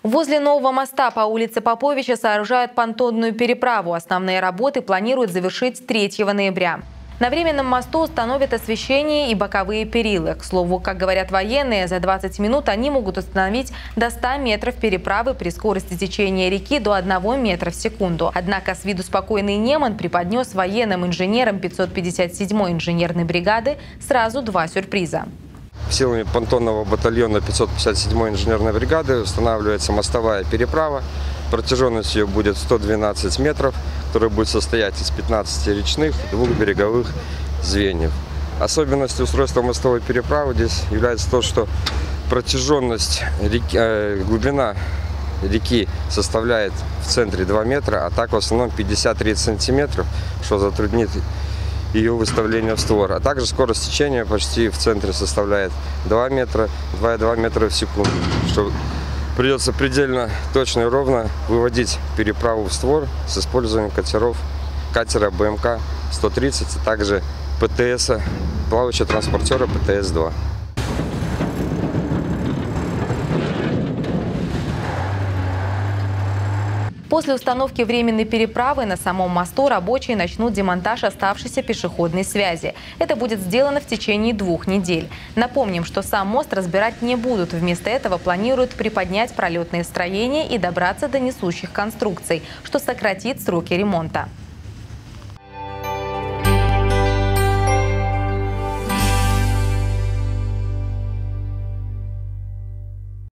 Возле нового моста по улице Поповича сооружают понтонную переправу. Основные работы планируют завершить 3 ноября. На временном мосту установят освещение и боковые перила. К слову, как говорят военные, за 20 минут они могут установить до 100 метров переправы при скорости течения реки до 1 метра в секунду. Однако с виду спокойный Неман преподнес военным инженерам 557-й инженерной бригады сразу 2 сюрприза. Силами понтонного батальона 557-й инженерной бригады устанавливается мостовая переправа. Протяженность ее будет 112 метров, которая будет состоять из 15 речных и 2 береговых звеньев. Особенностью устройства мостовой переправы здесь является то, что протяженность реки, глубина реки составляет в центре 2 метра, а так в основном 50-30 сантиметров, что затруднит ее выставление в створ. А также скорость течения почти в центре составляет 2 метра, 2,2 метра в секунду, что придется предельно точно и ровно выводить переправу в створ с использованием катера БМК-130, а также ПТС, плавающего транспортера ПТС-2. После установки временной переправы на самом мосту рабочие начнут демонтаж оставшейся пешеходной связи. Это будет сделано в течение 2 недель. Напомним, что сам мост разбирать не будут. Вместо этого планируют приподнять пролетные строения и добраться до несущих конструкций, что сократит сроки ремонта.